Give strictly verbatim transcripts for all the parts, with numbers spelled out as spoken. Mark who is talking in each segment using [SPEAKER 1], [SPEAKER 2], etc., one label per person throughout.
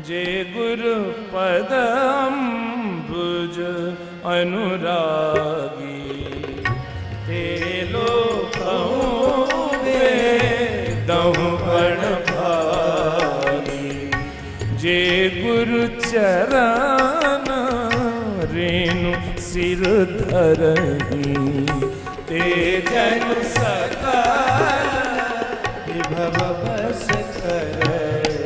[SPEAKER 1] जे गुरु पद अम्बुज अनुरागी ते लोकहूँ वेदहूँ बड़ भागी। जे गुरु चरण रेणु सिर धरही ते जन सकल विभव बस करही।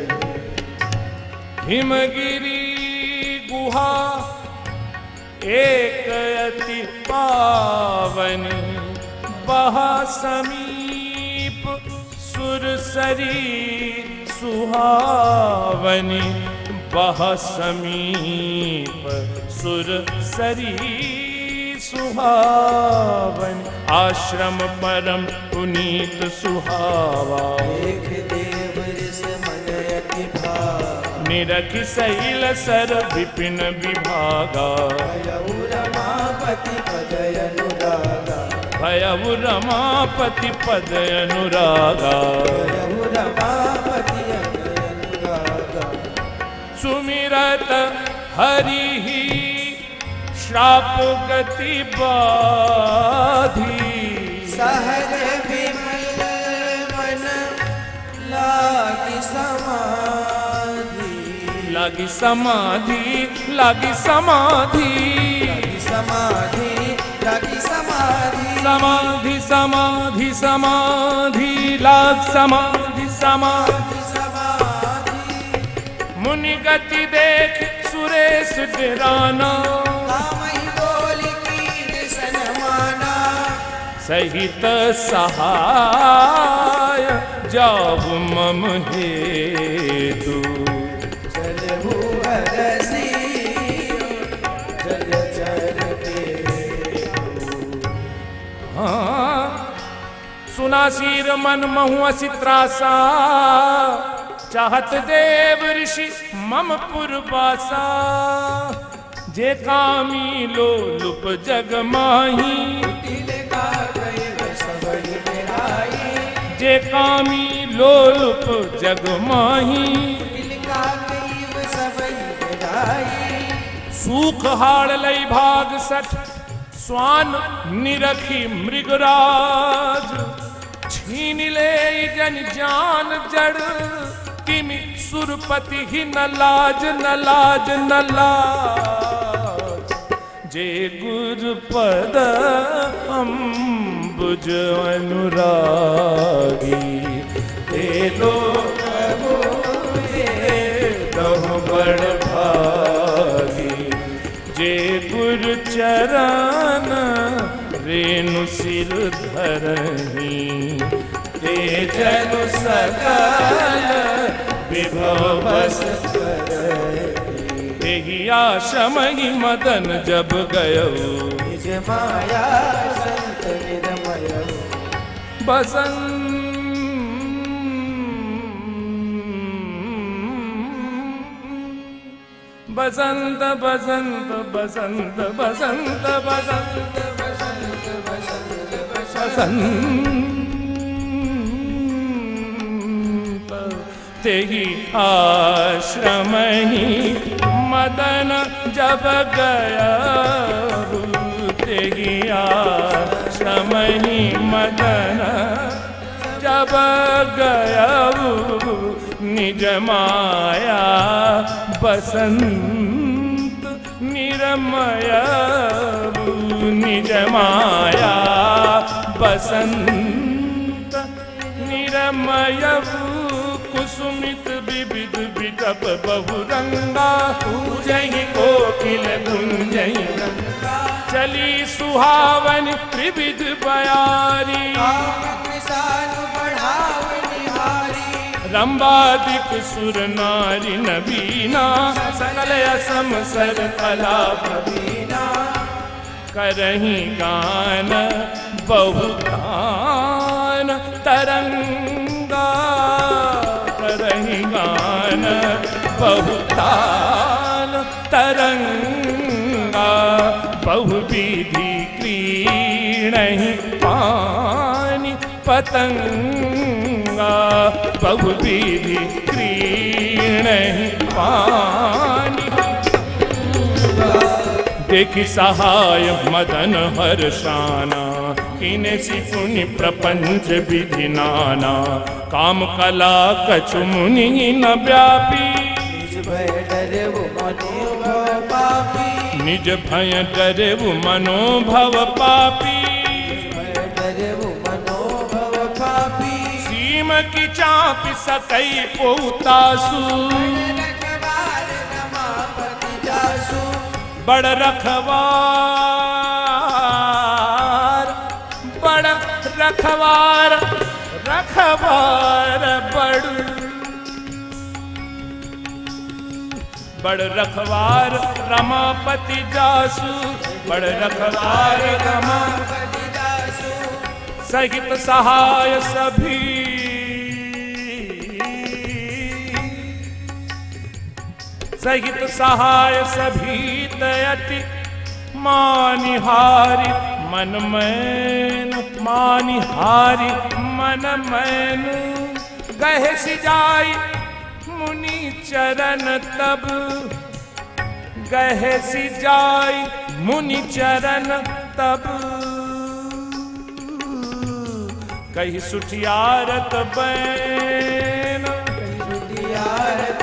[SPEAKER 1] हिमगिरी गुहा एक अति पावनी बहा समीप सुरसरी सुहावनी बहा समीप सुरसरी सुहावनी। आश्रम परम पुनीत सुहावा
[SPEAKER 2] एक देव ऋष मन अति भावा।
[SPEAKER 1] निरखि शैल सर विपिन विभागा
[SPEAKER 2] भयउ रमापति पद अनुरागा।
[SPEAKER 1] भयउ रमापति पद अनुरागा।
[SPEAKER 2] भयउ रमापति अनुरागा।
[SPEAKER 1] सुमिरत हरि ही श्राप गति बाधी।
[SPEAKER 2] सहज विमल मन लागी समाधि।
[SPEAKER 1] लागी समाधि लागी समाधि
[SPEAKER 2] समाधि लागी समाधि।
[SPEAKER 1] समाधि समाधि समाधि लाग समाधि समाधि
[SPEAKER 2] समाधि।
[SPEAKER 1] मुनि गति देख सुरेश डराना।
[SPEAKER 2] कामहि बोल की सनमाना।
[SPEAKER 1] सहित सहाय जाऊ मम हेतु।
[SPEAKER 2] चलहु हरसी जल चर
[SPEAKER 1] हाँ सुना सिर मन महु असी त्रासा। चाहत देव ऋषि मम पुरवासा। जे कामी लोलुप जग माही। जे कामी लोलुप जग माही। सूख हाड़ लई भाग सठ स्वान निरखी मृगराज। छीन ले जन जान जड़ किमि सुरपति ही न लाज न लाज न लाज। जे गुरु पद अम्बुज अनुरागी ते लोक वेदहूँ बड़ भागी। जे गुरु चरण रेणु सिर धरही ते जनु सकल विभव बस करही। तेहि आश्रम ही मदन जब गयो।
[SPEAKER 2] निज माया संत निरमय।
[SPEAKER 1] बसंत बसंत बसंत बसंत बसंत बसंत बसंत बसंत तेहि आश्रम ही मदन जब गया। तेहि आश्रम ही मदन जब गया। निज माया बसंत निरमय। निज माया बसंत निरमय। कुसुमित विविध विटप बहुरंगा। पूजहि कोकिल गुंजहि गंगा। चली सुहावन त्रिविध बयारी। रंबादिक सुर नारी नवीना। सकल असम सर कला प्रवीणा। करही गान बहुतान तरंगा। करही गान बहुतान तरंगा। बहुविधि क्रीणहि पानि पतंग। गंगा बहुविधि क्रीणहि पानी। देखि सहाय मदन हर्षाना कीने सि पुनि प्रपंच विधि नाना। काम कला कछु मुनि न व्यापी
[SPEAKER 2] निज भय डरे वो मनोभव पापी।
[SPEAKER 1] निज भय डरे वो मनोभव पापी।
[SPEAKER 2] डरे वो मनोभव पापी।
[SPEAKER 1] सीम की चापी सकई पोतासु बड़ रखवार बड़ रखवार रखवार बड़ बड़ रखवार रमापति जासु। बड़ रखवार रमापति जासु सहित सहाय सभी। सहित सहाय सभी दयति मानिहारी मन मैन। मानिहारी मन मैन गहे सिजाई मुनि चरण तब। गहे सिजाई मुनि चरण तब कही सुठियारत बैन।
[SPEAKER 2] सुठियारत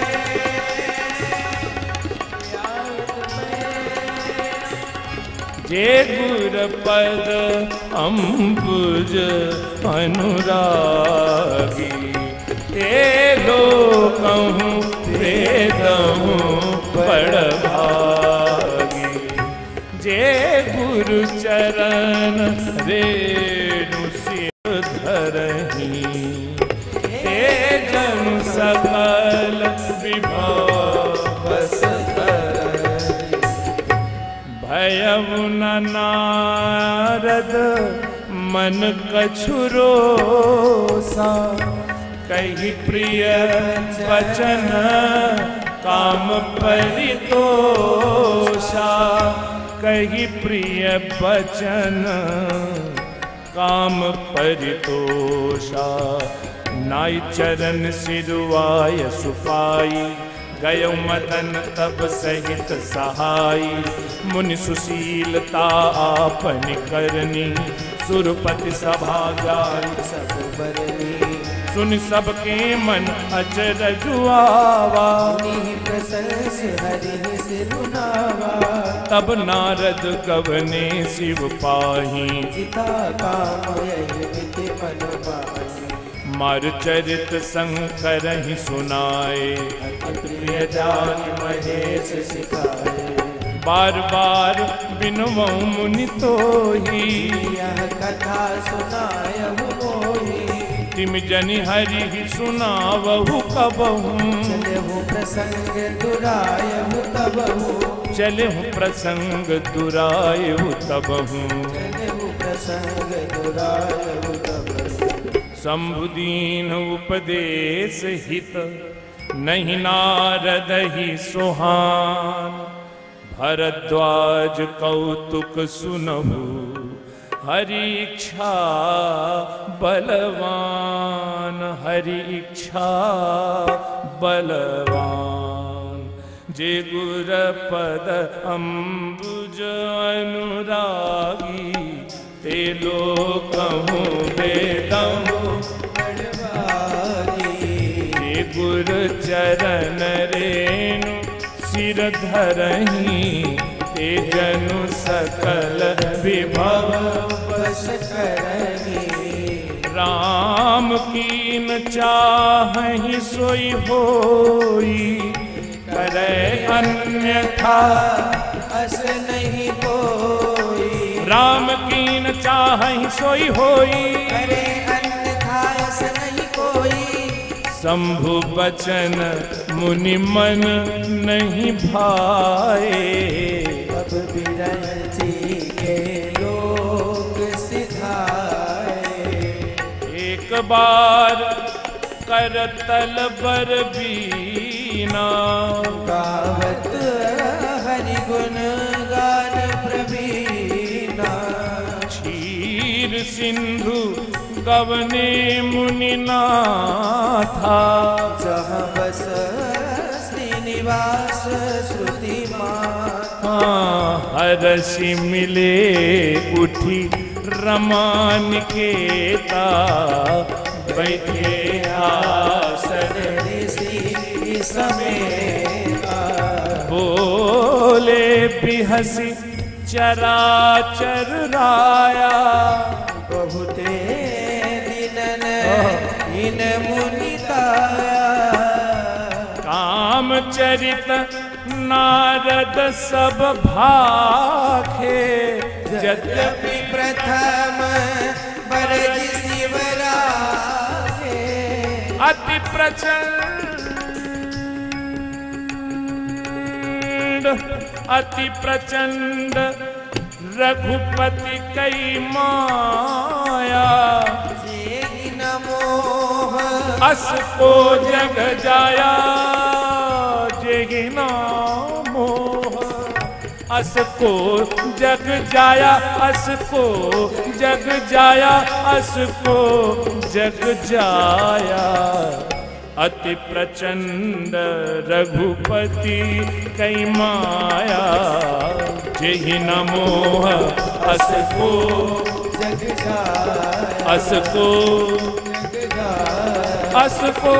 [SPEAKER 1] जे गुर पद अम्बुज अनुरागी। ते लोकहूँ वेदहूँ बड़ भागी। जे गुरु चरण रेणु सिर धरही। ते जनु सकल विभव बस भयउ न नारद मन कछु रोसा। कही प्रिय वचन काम परितोषा। कही प्रिय वचन काम परितोषा। नाई चरण सिरुआय सुपाई। गयो मदन तब सहित सहाई। मुनि सुशीलता आपन करनी। सुरपति सभा जाई
[SPEAKER 2] सब बरनी।
[SPEAKER 1] सुन सबके मन अचरज आवा।
[SPEAKER 2] मुनि प्रशंस हरि सिरुनावा।
[SPEAKER 1] तब नारद गवने शिव पाही।
[SPEAKER 2] जिता काम यही मिति मन पाही।
[SPEAKER 1] मार चरित शंकर ही सुनाए।
[SPEAKER 2] प्रिय जानि महेश सिखाए।
[SPEAKER 1] बार बार बिनवौ मुनि तोही।
[SPEAKER 2] यह कथा सुनायहु मोहि।
[SPEAKER 1] तिम जनि हरि ही सुनावहु कबहू।
[SPEAKER 2] चलेहु प्रसंग दुरायहु तबहु।
[SPEAKER 1] चलेहु प्रसंग दुरायहु तबहू।
[SPEAKER 2] चलेहु प्रसंग दुरायहु तबहु।
[SPEAKER 1] शंभुदीन उपदेश हित नहीं नारद ही सोहान। भरद्वाज कौतुक सुनहु हरि इच्छा बलवान। हरि इच्छा बलवान। जे गुर पद अम्बुज अनुरागी। ते लोकहूँ वेदहूँ बड़ भागी। जे गुर चरण रेणु सिर धरही। ते जनु सकल विभव
[SPEAKER 2] बस करही।
[SPEAKER 1] राम कीन चाहहि सोई होई। करे अन्यथा
[SPEAKER 2] अस नहीं कोई।
[SPEAKER 1] राम कीन चाहहि सोई होई।
[SPEAKER 2] करे अन्यथा अस नहीं कोई।
[SPEAKER 1] शंभु बचन मुनि मन नहीं भाए।
[SPEAKER 2] अब बिरंची के लोक सिधाए।
[SPEAKER 1] एक बार करतल बर बीना।
[SPEAKER 2] गावत हरि गुण गान प्रवीणा।
[SPEAKER 1] क्षीर सिंधु गवने मुनि नाथा,
[SPEAKER 2] जहाँ बस श्रीनिवास श्रुति माता।
[SPEAKER 1] हरषि मिले उठी रमान केता, बैठे आसन ऋषि समेता। बोले बिहसी चराचर राया,
[SPEAKER 2] बहुते दिनन इन मुनि ताया।
[SPEAKER 1] काम चरित नारद सब भाखे,
[SPEAKER 2] यद्यपि प्रथम बरज शिवराखे।
[SPEAKER 1] अति प्रचंड अति प्रचंड रघुपति कई माया।
[SPEAKER 2] जेहि न मोह
[SPEAKER 1] अस को जग जाया, जेहि न मोह अस को जग जाया, अस को जग जाया, अस को जग जाया। अति प्रचंड रघुपति कई माया, जेहि न मोह अस को
[SPEAKER 2] जग जाया,
[SPEAKER 1] अस को
[SPEAKER 2] जग जाया,
[SPEAKER 1] अस को।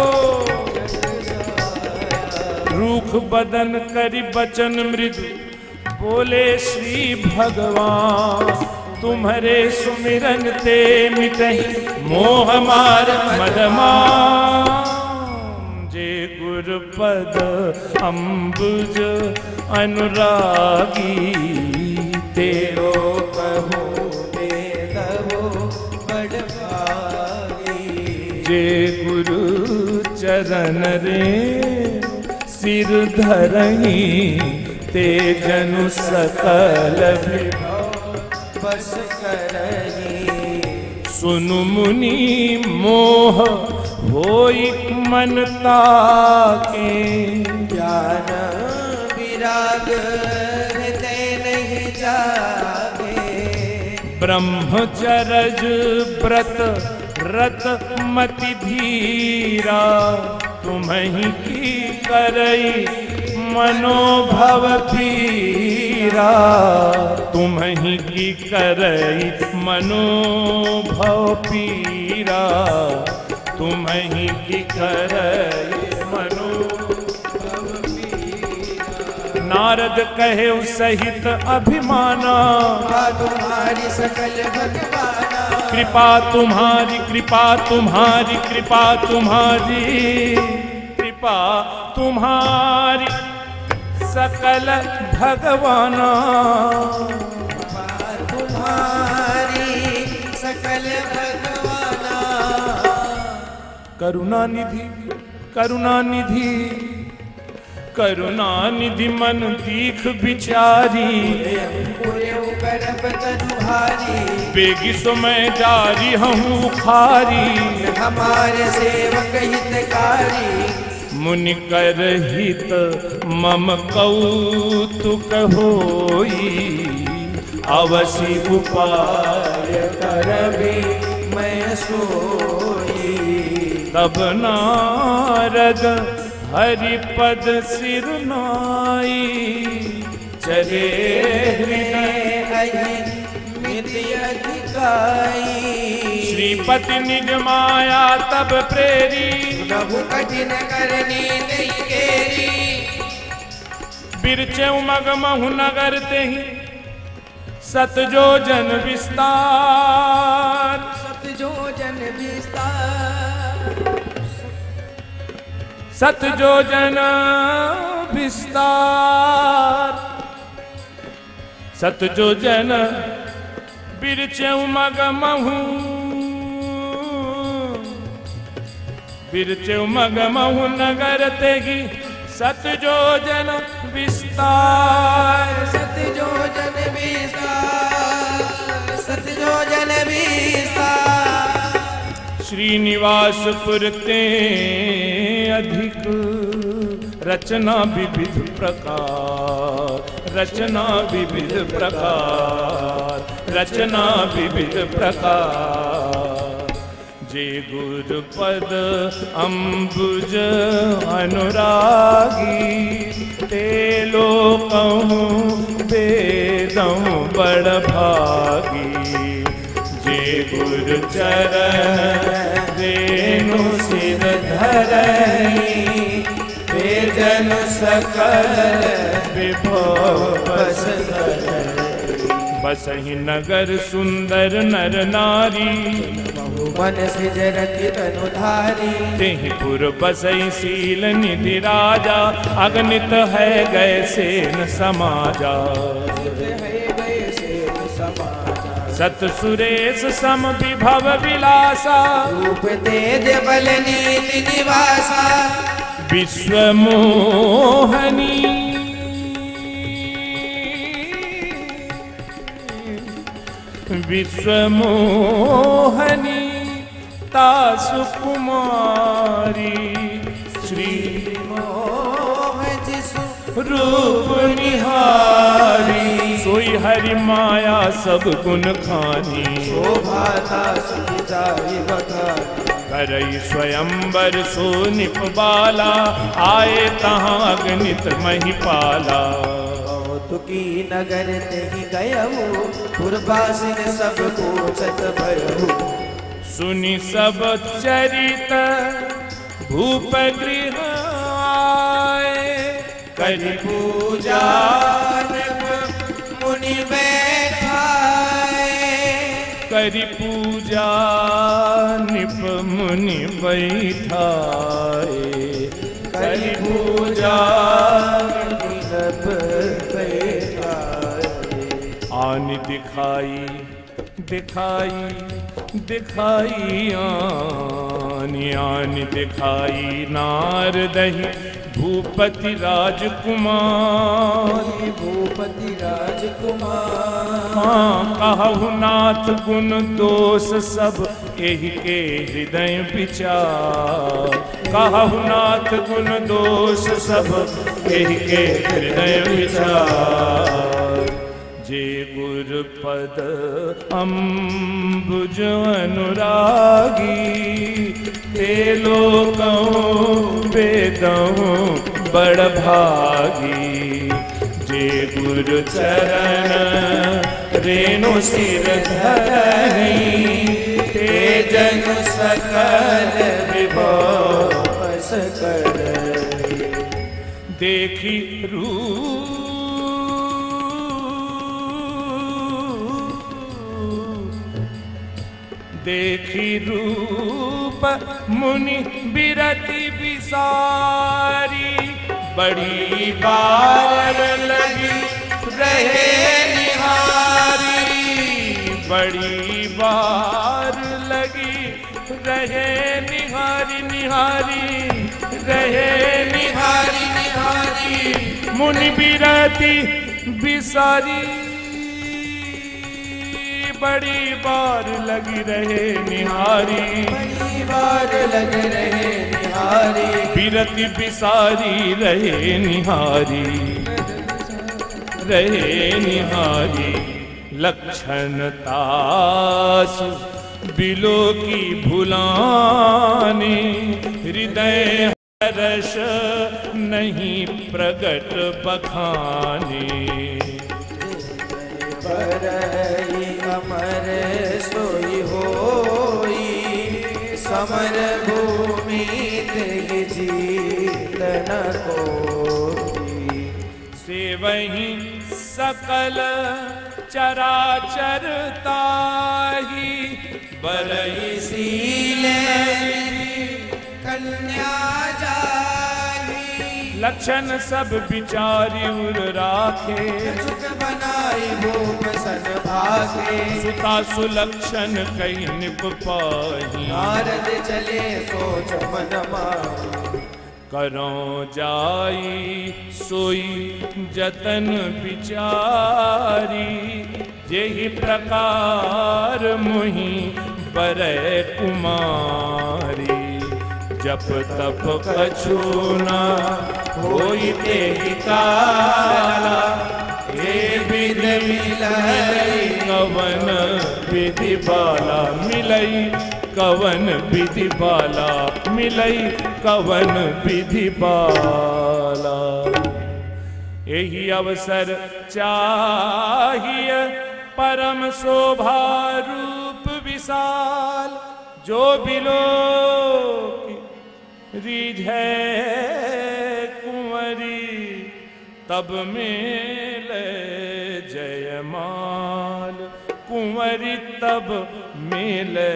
[SPEAKER 1] रूख बदन करि बचन मृदु, बोले श्री भगवान। तुम्हारे सुमिरन ते मिटहि मोह मार मदमान। जे गुरुपद अम्बुज अनुरागी, तेरो
[SPEAKER 2] कहो देवो बड़ भागी।
[SPEAKER 1] जे गुरु चरण रे सिर धरहि, ते जनु सकल विभव
[SPEAKER 2] बस करहि।
[SPEAKER 1] सुनु मुनि मोह होई मन ताके,
[SPEAKER 2] ज्ञान विराग हृदय नहीं जागे।
[SPEAKER 1] ब्रह्मचरज व्रत रत मति धीरा, तुम्हि की करई मनोभव पीरा। तुम्हि की करई मनोभव पीरा, तुम्हि की करई मनोभव पीरा। नारद कहे सहित अभिमाना,
[SPEAKER 2] तुम्हारी सकल भगवाना।
[SPEAKER 1] कृपा तुम्हारी कृपा तुम्हारी कृपा तुम्हारी कृपा तुम्हारी सकल भगवाना।
[SPEAKER 2] तुम्हारी सकल भगवाना।
[SPEAKER 1] करुणा निधि करुणा निधि करुणा निधि मन दीख बिचारी। बेगी सो मैं जारी हूँ खारी,
[SPEAKER 2] हमारे सेवक हितकारी।
[SPEAKER 1] मुनि कर हित मम कौतुक होई, अवसि उपाय
[SPEAKER 2] करबी मैं सोई।
[SPEAKER 1] तब नारद हरिपद सिर नाई, चले हृदय
[SPEAKER 2] मिति अधिकाई।
[SPEAKER 1] श्रीपति निज माया तब प्रेरी,
[SPEAKER 2] प्रभु कठिन करनी नहीं केरी।
[SPEAKER 1] बिरचे मग महु नगर तेहि, सतजो जन विस्तार।
[SPEAKER 2] सतजो जन विस्तार।
[SPEAKER 1] सतजो जन विस्तार। सतजो जन बिरचे मग महु, बिरचे मग महु नगर तेहि, सतजो जन विस्तार।
[SPEAKER 2] सतजो जन विस्तार। सतजो जन विस्तार।
[SPEAKER 1] श्रीनिवासपुर ते अधिक, रचना विविध प्रकार। रचना विविध प्रकार। रचना विविध प्रकार। जे गुरु पद अम्बुज अनुरागी, ते लोकहूँ वेदहूँ बड़ भागी। जे गुरु चरण रेणु सिर धरई, ते जन सकल विभव बस करई। बसहि नगर सुंदर नर नारी,
[SPEAKER 2] मन सिजरति तनुधारी।
[SPEAKER 1] तेहि पुर बसई शील निधि राजा, अगणित है गए सेन समाजा। सत सुरेश सम विभव विलासा,
[SPEAKER 2] रूप तेज बल नीति निवासा।
[SPEAKER 1] विश्व मोहनी विश्व मोहनी तासु कुमारी। श्री
[SPEAKER 2] मोह जिसु
[SPEAKER 1] रूप निहारी, सोई हरि माया सब गुण खानी।
[SPEAKER 2] शोभा तासु जाहि बखानी,
[SPEAKER 1] करई स्वयंवर सो निप बाला, आए तहाँ अगणित महिपाला।
[SPEAKER 2] तुकी नगर तेहि गयहु, पुरवासिन सब कोचत भयहु।
[SPEAKER 1] सुनि सब चरित भूप गृह आए,
[SPEAKER 2] करि पूजा मुनि बैठाए।
[SPEAKER 1] करि पूजा निप मुनि बैठाए। करि पूजा
[SPEAKER 2] निप बैठाए।
[SPEAKER 1] आन दिखाई दिखाई दिखाई आन आन दिखाई नारदहि भूपति राजकुमार।
[SPEAKER 2] भूपति राजकुमार,
[SPEAKER 1] हाँ कहु नाथ गुण दोष सब एहि के हृदय विचार। कहु नाथ गुण दोष सब एहि के हृदय विचार। जे गुरु पद अम्बुज अनुरागी, ते लोकहूँ वेदहूँ बड़ भागी। जे गुरु चरण रेणु सिर धरई, ते जन सकल विभव बस करई। देखी रूप देखी रूप मुनि बिरति विसारी। बड़ी बार लगी रहे निहारी, बड़ी बार लगी रहे निहारी। निहारी रहे निहारी निहारी, मुनि बिरति विसारी। बड़ी बार लगी रहे निहारी,
[SPEAKER 2] बड़ी बार लग रहे निहारी।
[SPEAKER 1] बिरति बिसारी रहे निहारी, रहे निहारी। लक्षण तासु बिलो की भुलाने, हृदय हर्ष नहीं प्रगट बखाने।
[SPEAKER 2] परई अमर सोई होई, समर भूमि तेहि जीत न कोई।
[SPEAKER 1] सेवहि सकल चराचर ताहि, बरई
[SPEAKER 2] सील कन्या जाहि।
[SPEAKER 1] लक्षण सब विचारि उर राखे,
[SPEAKER 2] सुख बनाई भूप सन भागे।
[SPEAKER 1] सुता सुलक्षण कई निप पाहि,
[SPEAKER 2] नारद चले सोच मन माहि।
[SPEAKER 1] करो जाई सोई जतन विचारी, जेहि प्रकार मुहि बरै कुमारी। जप तप कछु न होई तेहि काला, हे विधि मिलई कवन विधि बाला। मिलई कवन विधि बाला, मिलई कवन विधि बाला। यही अवसर चाहिए परम शोभा रूप विशाल, जो बिलो रिझे कुंवरी तब मिले जयमाल, कुंवरी तब मिले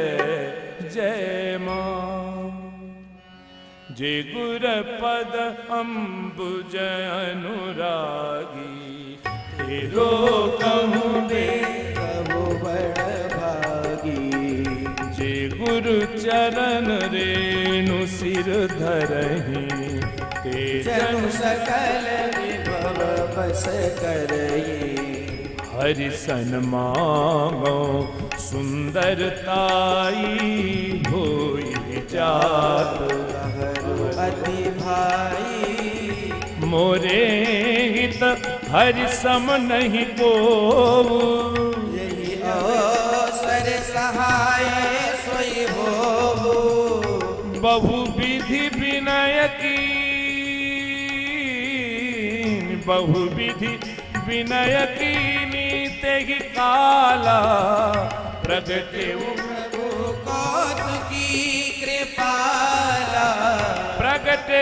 [SPEAKER 1] जयमाल। जे गुर पद अम्बुज अनुरागी, तेरो कहूँ दे
[SPEAKER 2] कबो बड़ भागी।
[SPEAKER 1] जे गुरु चरण रेणु सिर धरहि, ते
[SPEAKER 2] जनु सकल विभव बस करई।
[SPEAKER 1] हरि सन मांगो सुंदरताई, होई जात
[SPEAKER 2] अति भाई।
[SPEAKER 1] मोरे हित हरि सम नहीं को,
[SPEAKER 2] यही अवसर सहाय सोई हो।
[SPEAKER 1] बहु विधि विनय की, बहु विधि विनय की नीते ही काला, प्रगटे
[SPEAKER 2] प्रभु कौतुकी कृपाला।
[SPEAKER 1] प्रगटे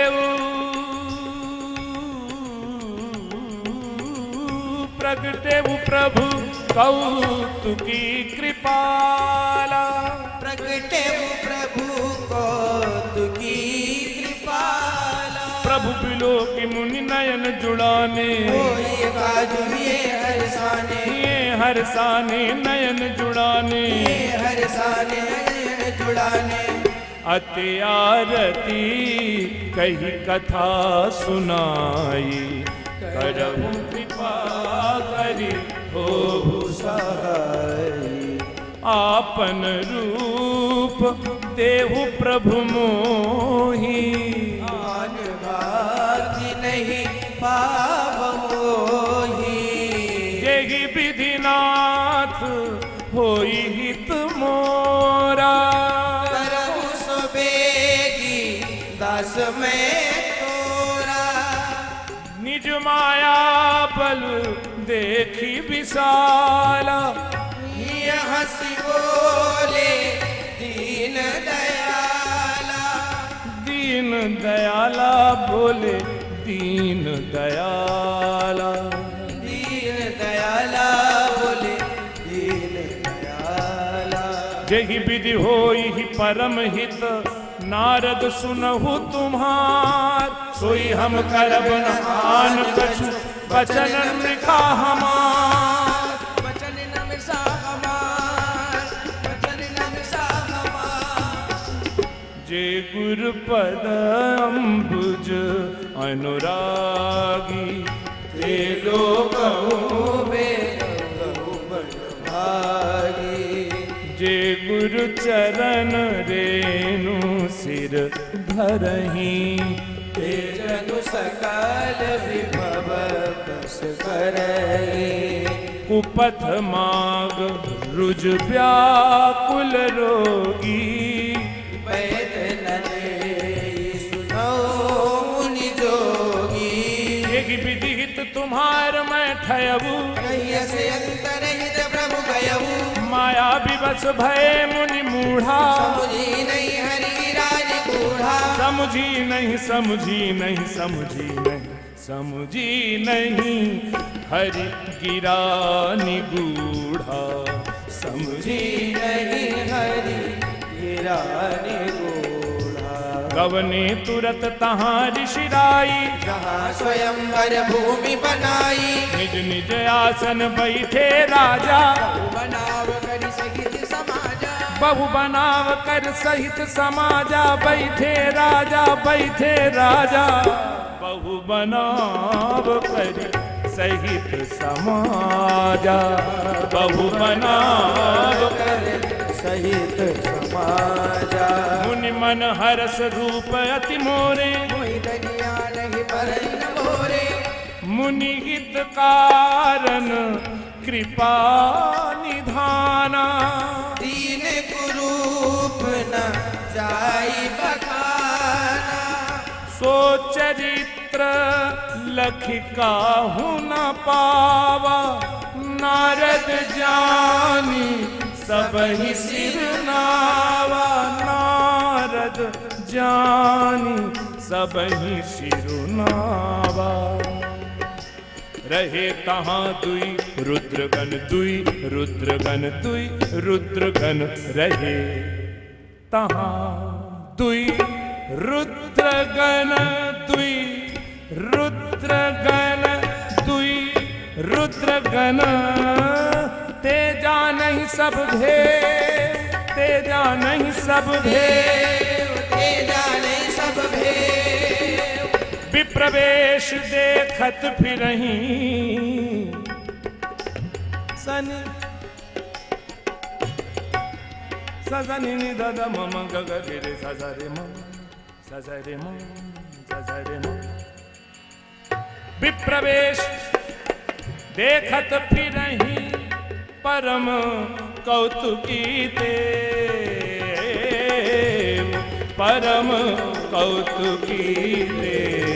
[SPEAKER 1] प्रगटे प्रभु कौतुकी कृपाला।
[SPEAKER 2] प्रगटे प्रभु कौतुकी कृपाला।
[SPEAKER 1] प्रभु बिलो की मुनि नयन जुड़ाने,
[SPEAKER 2] कोई काजु ये हरसाने।
[SPEAKER 1] ये हरसाने नयन जुड़ाने,
[SPEAKER 2] ये हरसाने नयन जुड़ाने।
[SPEAKER 1] अति आरती कही कथा सुनाई, करहु कृपा करी होहु सहाय। आपन रूप देहु प्रभु मोहि,
[SPEAKER 2] आन भाग्य नहीं पावोहि।
[SPEAKER 1] जेहि विधिनाथ होई हित मोरा,
[SPEAKER 2] करहु सुबेगी दास में तोरा।
[SPEAKER 1] निज माया बल देखी विशाला,
[SPEAKER 2] ये हंसी बोले दीन दयाला।
[SPEAKER 1] दीन दयाला बोले दीन दयाला।
[SPEAKER 2] दीन दयाला बोले दीन दयाला।
[SPEAKER 1] जहि विधि होई ही परम हित, नारद सुनहु तुम्हार। सोई हम करब न आन कछु, बचन मृखा हमार।
[SPEAKER 2] बचन न मिसा हमार, बचन न मिसा हमार।
[SPEAKER 1] जे गुरु पद अम्बुज अनुरागी, ते लोकहु
[SPEAKER 2] बेरहु बड़ भागी।
[SPEAKER 1] जे गुरु चरण रेणु सिर धरहि,
[SPEAKER 2] ते जनु सकल विभव बस करई।
[SPEAKER 1] कुपथ माग रुज व्याकुल रोगी,
[SPEAKER 2] वैद न लेई सुनो मुनि जोगी।
[SPEAKER 1] एक विधि हित तुम्हार मैं ठयबू,
[SPEAKER 2] कहिय से अंतरहित प्रभु गयऊ।
[SPEAKER 1] माया विवश भय मुनि मूढ़ा।
[SPEAKER 2] समुझी नहीं हरि राज गूढ़ा।
[SPEAKER 1] समझी नहीं समझी नहीं समझी नहीं समझी नहीं, हरि गिरा निगूढ़ा। समझी
[SPEAKER 2] नहीं हरि गिरा निगूढ़ा।
[SPEAKER 1] गवने तुरत तहाँ ऋषिराई,
[SPEAKER 2] जहाँ स्वयंवर भूमि बनाई।
[SPEAKER 1] निज निज आसन बैठे राजा,
[SPEAKER 2] बनाव करि सहित समाजा।
[SPEAKER 1] बहु बनाव कर सहित समाजा। बैठे राजा बैठे राजा, बहु बनाव कर सहित समाजा। बहु बनाव
[SPEAKER 2] कर सहित समाजा।
[SPEAKER 1] मुनि मन हरस रूप अति मोरे,
[SPEAKER 2] कोई दनिया नहीं परई न मोरे।
[SPEAKER 1] मुनि हित कारण कृपा निधान। जाना,
[SPEAKER 2] दीन कुरूप न जाई बखाना।
[SPEAKER 1] सो चरित्र लखिकाहु न पावा, नारद जानी सबहि सिर नावा। नारद जानी सबहि सिर नावा। रहे तहाँ दुई रुद्रगण, दुई रुद्रगण, दुई रुद्रगण रहे तहाँ। दुई रुद्रगण, दुई रुद्रगण, दुई रुद्रगण। ते जानहि सब भेद, ते जानहि सब भेद,
[SPEAKER 2] ते जानहि सब भेद।
[SPEAKER 1] विप्रवेश देखत फिरहीं, सन सजनि नि दद मम गग गिरे सजरे मम सजरे मम सजरे मम। विप्रवेश देखत फिरहीं, परम कौतुकी ते, परम कौतुकी ते।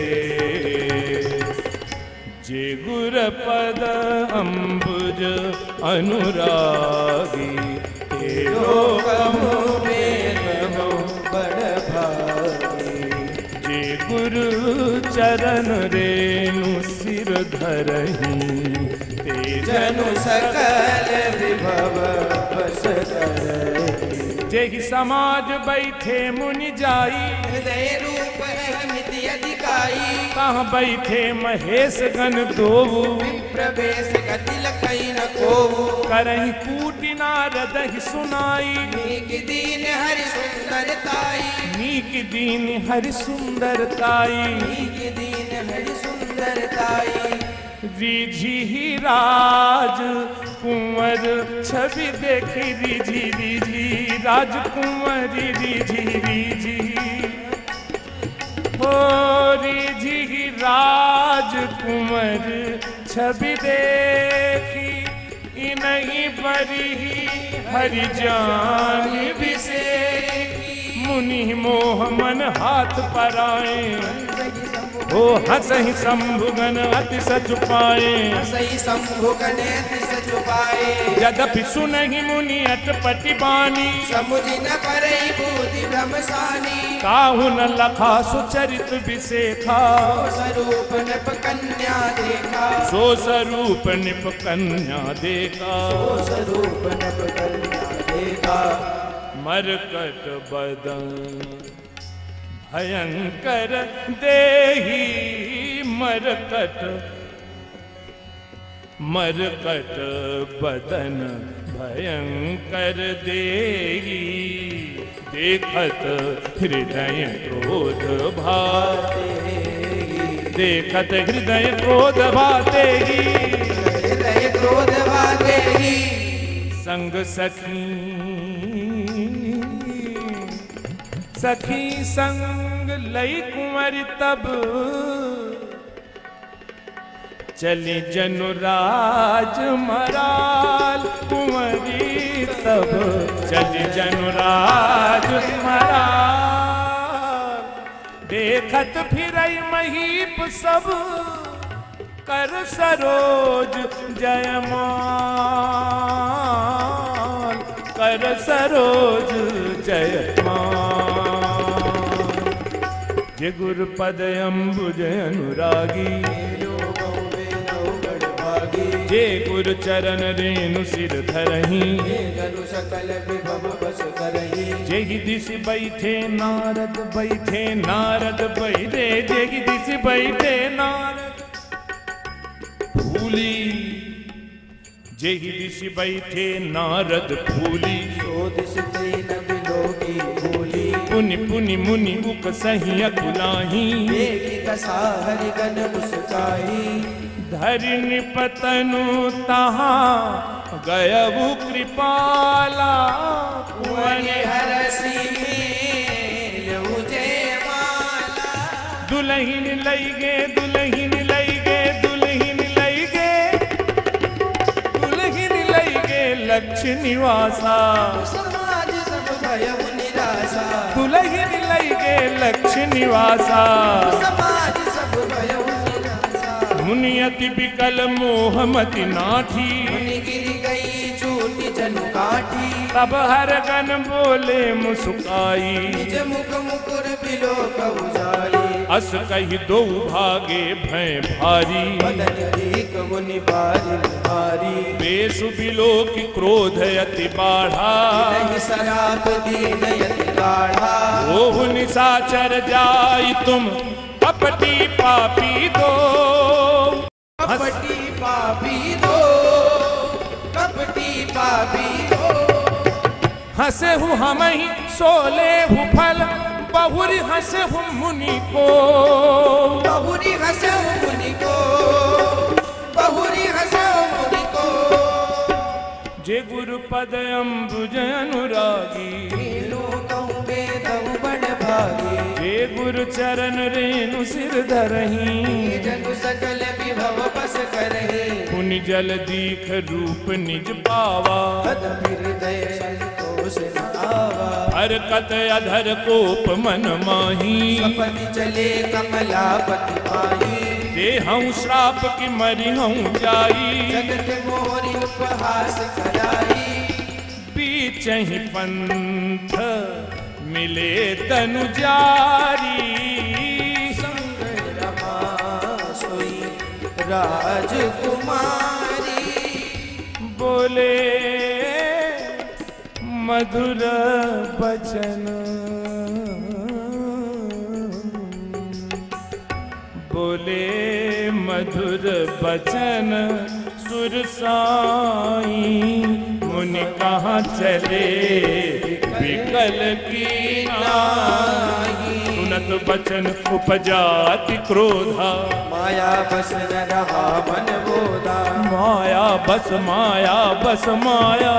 [SPEAKER 1] जे गुर पद अम्बुज अनुरागी, ते
[SPEAKER 2] लोकमु वेदमु बड़ भागी।
[SPEAKER 1] जे गुरु चरण रेणु सिर धरहीं, ते
[SPEAKER 2] जनु सकल विभव बस करहीं।
[SPEAKER 1] जेहि समाज बैठे मुनि जाई,
[SPEAKER 2] हृदय रूप अहमिति अधिकाई।
[SPEAKER 1] कहाँ बैठे महेश गण दोऊ,
[SPEAKER 2] विप्रवेश गति लखई न कोऊ।
[SPEAKER 1] करहि कूटि नारद ही सुनाई,
[SPEAKER 2] नीक दीन हरि सुंदरताई।
[SPEAKER 1] नीक दीन हरि सुंदरताई।
[SPEAKER 2] नीक दीन हरि सुंदरताई।
[SPEAKER 1] रिझी ही राज कुंवर छवि देखी, रिझी रिझी राजकुंवरी रिझी रिझी। ओ रिझी ही राजकुंवर छवि देखी, इन्हीं बरी हरि जान विसेखी। मुनि मोह मन हाथ पराए, ओ हसहि शंभुगन अति सच पाए।
[SPEAKER 2] हसहि शंभुगन अति सच पाए।
[SPEAKER 1] यद्यपि सुनहि मुनि अटपटि बानी,
[SPEAKER 2] समुझि न परई बुद्धि भ्रमसानी।
[SPEAKER 1] काहु न लखा सुचरित विसेखा,
[SPEAKER 2] स्वरूप नृप कन्या देखा।
[SPEAKER 1] सो स्वरूप निप कन्या देखा।
[SPEAKER 2] सो स्वरूप नृप कन्या देखा।
[SPEAKER 1] मरकट बदन भयंकर देही, मरकट मरकट बदन भयंकर देही। देखत हृदय क्रोध भाते, देखत हृदय क्रोध भाते।
[SPEAKER 2] हृदय क्रोध भाते।
[SPEAKER 1] संग सखी सखी संग लई कुंवरी तब, चली जनुराज मराल कुंवरी तब। चली जनुराज मराल, देखत फिरई महीप सब, कर सरोज जयमाल, कर सरोज जयमाल। जे गुरु पद अम्बुज अनुरागी, जे गुरु चरण रेणु सिर धरहीं।
[SPEAKER 2] जनु सकल विभव बस करहीं।
[SPEAKER 1] जेहि दिश बैठे नारद, बैठे नारद बैठे। जेहि दिश बैठे नारद फूली, जेहि दिश बैठे नारद फूली।
[SPEAKER 2] सो दिश तीन बिलोकी भूली।
[SPEAKER 1] पुनि पुनि मुनि उक सही अकुलाही,
[SPEAKER 2] देखी दशा हरिगण मुस्काही।
[SPEAKER 1] धरि निपतनु तहाँ गयबु कृपाला,
[SPEAKER 2] कुंवर हरसी मेलहु जयमाला।
[SPEAKER 1] दुलहिन लइगे, दुलहिन लइगे, दुलहिन लइगे, दुलहिन लइगे लक्ष्मी लक्ष्य निवासा
[SPEAKER 2] समाज सब भयउ निराशा
[SPEAKER 1] दुलहिन लैगे लक्ष्य निवासा
[SPEAKER 2] समाज सब भयउ निराशा
[SPEAKER 1] मुनियति विकल मोहमति नाठी
[SPEAKER 2] मुनि गिर गई चोटी जनु काठी
[SPEAKER 1] तब हर गन बोले मुस्काई
[SPEAKER 2] निज मुख मुकुर बिलो कहु जाई
[SPEAKER 1] अस कही दो भागे भय भारी
[SPEAKER 2] बदन एक मुनि बारी भारी
[SPEAKER 1] बेसु बिलो की क्रोध अति बाढ़ा
[SPEAKER 2] नहीं शराब दीन यति गाढ़ा
[SPEAKER 1] ओहु निशाचर जाई तुम कपटी पापी दो
[SPEAKER 2] कपटी पापी दो कपटी पापी दो
[SPEAKER 1] हंसे हूँ हम ही सोले हूँ फल बहुरी हंसे हूँ मुनि को
[SPEAKER 2] बहुरी हंसे मुनि को बहुरी हंसे मुनि को
[SPEAKER 1] जे गुरु पद अम्बुज अनुरागी
[SPEAKER 2] कहूँ बेदहु बड़ भागी
[SPEAKER 1] जे गुरु चरण रेणु सिर धरही
[SPEAKER 2] जनु सकल विभव बस करही
[SPEAKER 1] पुनि जल दीख रूप निज पावा
[SPEAKER 2] पद हृदय संतोष न आवा
[SPEAKER 1] हरकत अधर कोप मन माही
[SPEAKER 2] सपति चले कमलापति पाई
[SPEAKER 1] दे हूँ श्राप की मरी हूँ जाई
[SPEAKER 2] जगत मोरी उपहास कराई
[SPEAKER 1] बीच ही पंथ मिले तनु जारी
[SPEAKER 2] संग रमा सोई राजकुमारी
[SPEAKER 1] बोले मधुर बचन बोले मधुर बचन सुर साई मुनि कहाँ चले विकल की नाई सुनत बचन उपजाति क्रोधा
[SPEAKER 2] माया बस न रहा मन बोधा
[SPEAKER 1] माया बस माया बस माया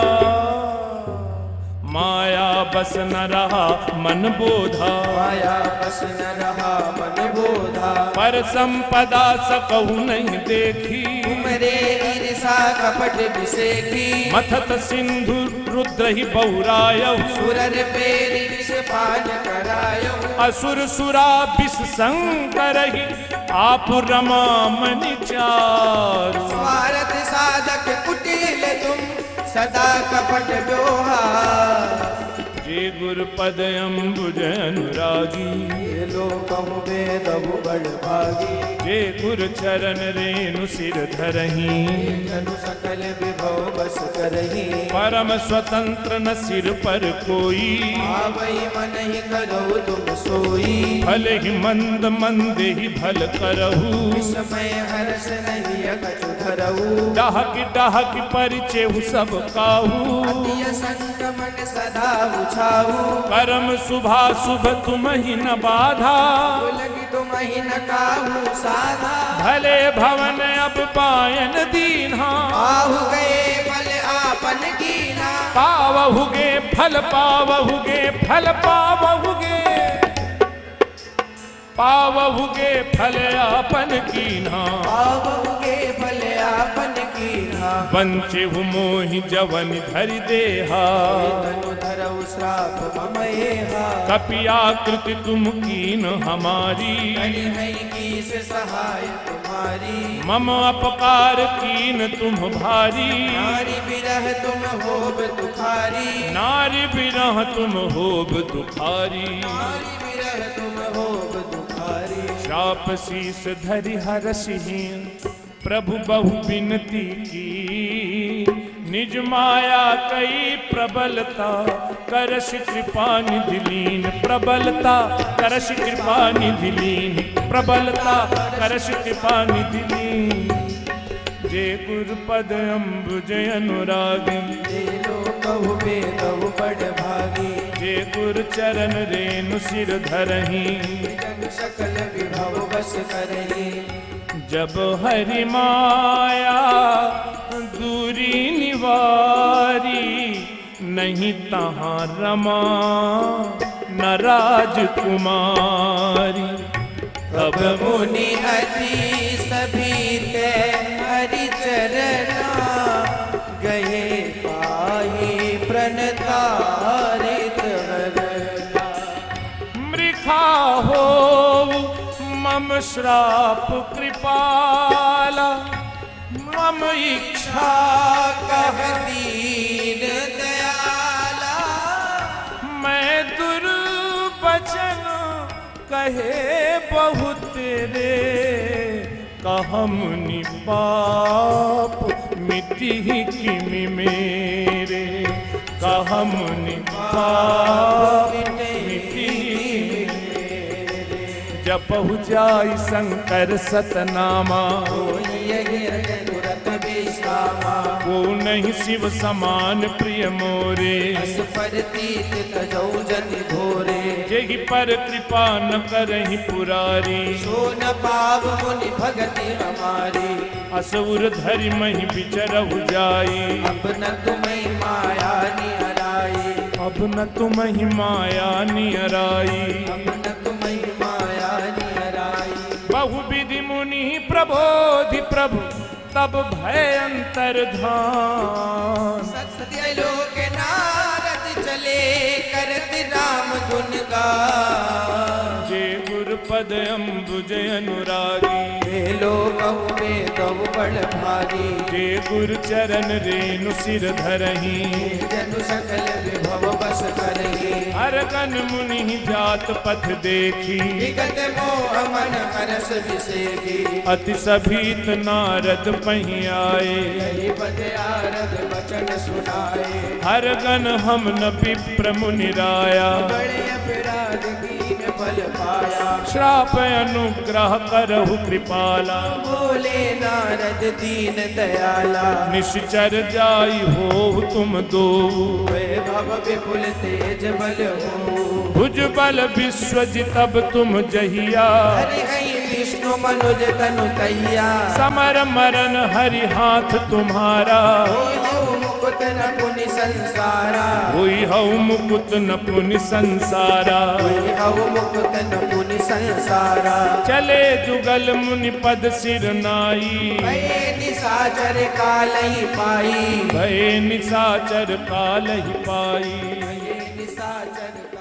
[SPEAKER 1] माया बस न रहा मन बोधा
[SPEAKER 2] माया बस न रहा मन बोधा
[SPEAKER 1] पर संपदा सकहु नहीं देखी
[SPEAKER 2] तुमरे ईर्षा कपट विसेखी
[SPEAKER 1] मथत सिंधु रुद्र ही बहुरायहु
[SPEAKER 2] सुरर पेर विष पान करायो
[SPEAKER 1] असुर सुरा विष संकर ही आप रमा मनि चारु
[SPEAKER 2] स्वार्थ साधक कुटिल तुम सदा कपट व्यवहार
[SPEAKER 1] जे गुरु पद अम्बुज अनुरागी
[SPEAKER 2] ये लोकहु बेदहु बड़ भागी
[SPEAKER 1] जे गुरु चरण रेणु सिर धरही
[SPEAKER 2] जनु सकल विभव बस करही
[SPEAKER 1] परम स्वतंत्र न सिर पर कोई
[SPEAKER 2] आवई मन ही करो तुम सोई
[SPEAKER 1] भले ही मंद मंद ही भल करहु
[SPEAKER 2] विस्मय हर्ष नहीं अकछु धरऊ
[SPEAKER 1] डाहक डाहक परिचय सब काहू
[SPEAKER 2] अतिय संगमन सदा उछाऊ
[SPEAKER 1] कर्म शुभा शुभ तुम ही न बाधा
[SPEAKER 2] लगी तुम ही न काहू साधा
[SPEAKER 1] भले भवन अब पायन दीन्हा
[SPEAKER 2] आहु गए फल आपन कीना
[SPEAKER 1] पावहुगे फल पावहुगे फल पावहुगे पावहुगे फल आपन कीन्हा
[SPEAKER 2] पावहुगे फल आपन कीना
[SPEAKER 1] बंचे हु मोहि जवन धरि देहा
[SPEAKER 2] तनु धरऊ श्राप ममएहा
[SPEAKER 1] कपियाकृति तुम कीन हमारी
[SPEAKER 2] करि है कीस सहाय तुम्हारी
[SPEAKER 1] मम अपकार कीन तुम भारी
[SPEAKER 2] नारी बिरह तुम होब दुखारी
[SPEAKER 1] नारी बिरह तुम होब दुखारी
[SPEAKER 2] नारी बिरह तुम होब दुखारी
[SPEAKER 1] शाप शीस धरि हरसिहि प्रभु बहु विनती की निज माया कई प्रबलता करश कृपा निधि लीन प्रबलता करश कृपा निधि लीन प्रबलता करश कृपा निधि लीन जे गुरु पद अम्बुज अनुरागी
[SPEAKER 2] जे लोकहु बेदहु बड़ भागी
[SPEAKER 1] जे गुरु चरण रेणु सिर धरही
[SPEAKER 2] जन सकल विभव बस करही
[SPEAKER 1] जब हरि माया दूरी निवारी नहीं तहाँ रमा न राजकुमारी
[SPEAKER 2] तब मुनि अति सभी ते हरि चरना गए पाए प्रणतारित वरदा।
[SPEAKER 1] मृखा हो मम श्राप कृपाला, मम इच्छा
[SPEAKER 2] कह दीन दयाला।
[SPEAKER 1] मैं दुर्बचन कहे बहुत रे, कहम निपाप मिट्टी किमि मेरे, कहम निपाप मिट्टी जपहु जाई शंकर सतनामा, वो नहीं शिव समान प्रिय मोरे। जेहि पर कृपा न करहि पुरारी,
[SPEAKER 2] सो न पाव मुनि भगति हमारी।
[SPEAKER 1] असुर धरि महि विचरहु जाई,
[SPEAKER 2] अब न तुम्हें माया निहराई।
[SPEAKER 1] अब न तुम्हि माया नियराई।
[SPEAKER 2] अब न तुम्हें माया निहराई।
[SPEAKER 1] बहुविधि मुनि प्रबोधि प्रभु, तब भय अंतर्धान।
[SPEAKER 2] सत्यलोक नारद चले करत राम गुणगान।
[SPEAKER 1] जे गुरुपद अम्बुज अनुरागी,
[SPEAKER 2] हे लोक में तव बड़ भारी।
[SPEAKER 1] जे गुरु चरण रेणु सिर धरहि,
[SPEAKER 2] जनु सकल विभव बस करहि।
[SPEAKER 1] अरगन मुनि जात पथ देखी,
[SPEAKER 2] विगत मोह मन हरस विसेखी।
[SPEAKER 1] अति सभीत नारद पहि आए,
[SPEAKER 2] यही पद आरद वचन सुनाए।
[SPEAKER 1] अरगन हम न विप्र मुनि राया,
[SPEAKER 2] बड़े अपराध कीन फल पाया।
[SPEAKER 1] श्राप अनुग्रह करहु कृपाला,
[SPEAKER 2] बोले नारद दीन दयाला।
[SPEAKER 1] निश्चर जाई हो तुम दो,
[SPEAKER 2] वैभव विपुल तेज बल हो।
[SPEAKER 1] भुज बल विश्वजितब तुम जहिया,
[SPEAKER 2] हरि हरि विष्णु मनुज तनु तैया।
[SPEAKER 1] समर मरन हरि हाथ तुम्हारा,
[SPEAKER 2] होई हऊ मुकुट न पुनि संसारा।
[SPEAKER 1] हुई हऊ मुकुट न पुनि संसारा।
[SPEAKER 2] होई हऊ मुकुट न पुनि संसारा।
[SPEAKER 1] चले जुगल मुनि पद सिर नाई,
[SPEAKER 2] भये निशाचर कालहि पाई।
[SPEAKER 1] भय निशाचर काल ही पाई।
[SPEAKER 2] भये निशाचर